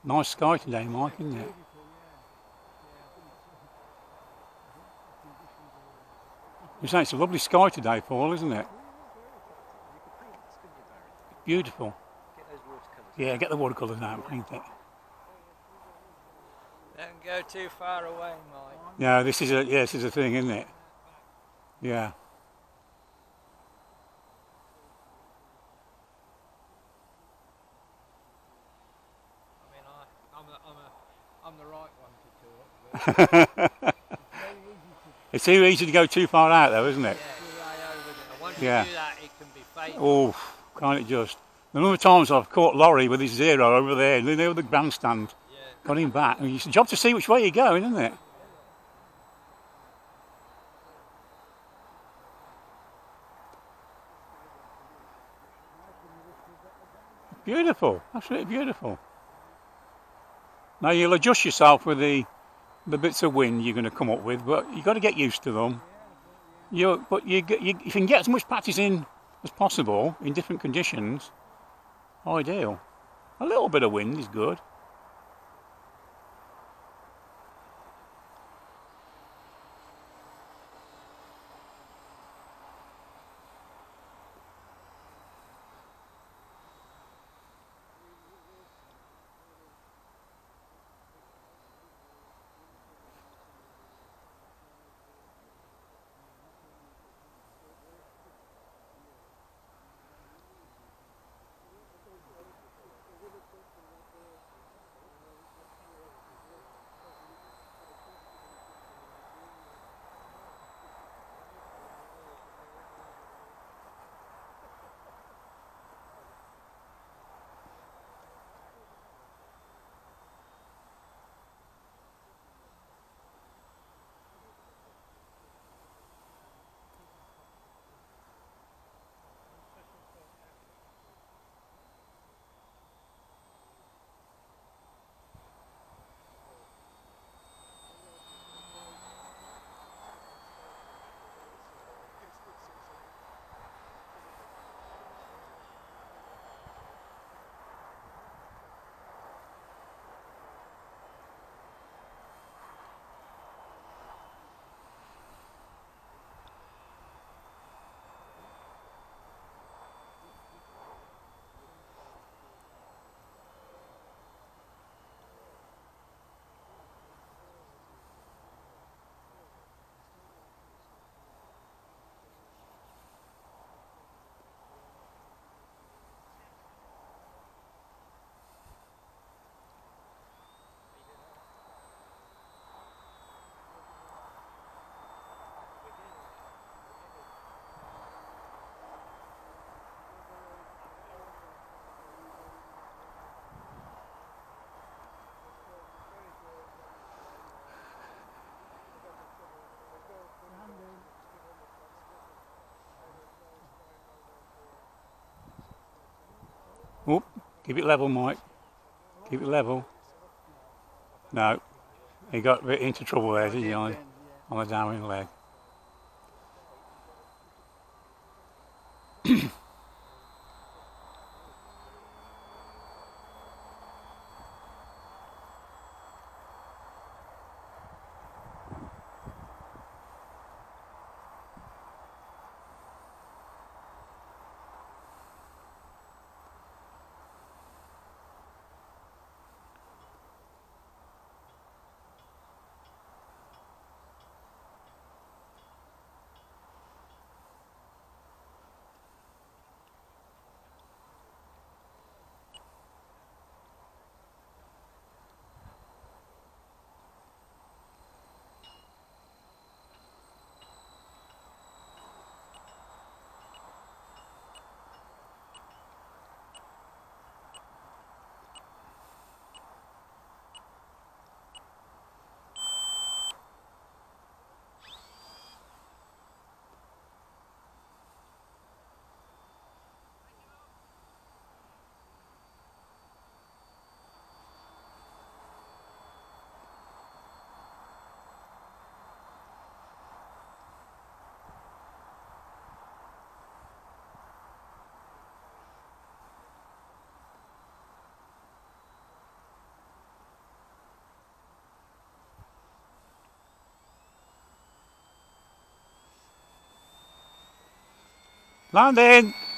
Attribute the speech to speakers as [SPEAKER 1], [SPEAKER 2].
[SPEAKER 1] Nice sky today, Mike, isn't it? You're saying it's a lovely sky today, Paul, isn't it? Beautiful. Yeah, get the watercolours now and paint it.
[SPEAKER 2] Don't go too far away, Mike.
[SPEAKER 1] No, this is a thing, isn't it? Yeah.
[SPEAKER 2] I mean, I'm the right one to talk.
[SPEAKER 1] It's too easy to go too far out, though, isn't it?
[SPEAKER 2] Yeah, once
[SPEAKER 1] Yeah.
[SPEAKER 2] you do that, it can be fatal.
[SPEAKER 1] Oh, can't it just? The number of times I've caught Laurie with his zero over there, near the grandstand,
[SPEAKER 2] Yeah.
[SPEAKER 1] got him back. It's a job to see which way you're going, isn't it? Beautiful, absolutely beautiful. Now you'll adjust yourself with the bits of wind you're going to come up with, but you've got to get used to them. If you can get as much practice in as possible in different conditions, ideal. A little bit of wind is good. Oop, keep it level, Mike. Keep it level. No, he got a bit into trouble there, didn't he, on the downwind leg. Landing!